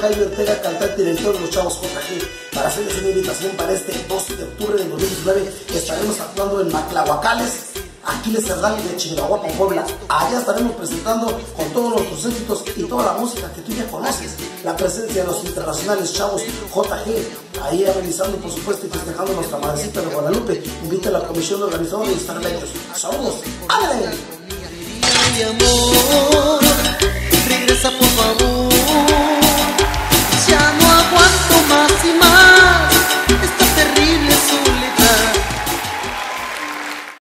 Jaime Ortega, cantante y director de los Chavos JG, para hacerles una invitación para este 12 de octubre del 2019. Estaremos actuando en Maclahuacales, Aquiles Cerdán de Chingahuapa, Puebla. Allá estaremos presentando con todos nuestros éxitos y toda la música que tú ya conoces. La presencia de los internacionales Chavos JG, ahí amenizando por supuesto y festejando nuestra madrecita de Guadalupe. Invita a la comisión organizadora y estar bellos. ¡Saludos! ¡Ándale! Mi amor, regresa por favor.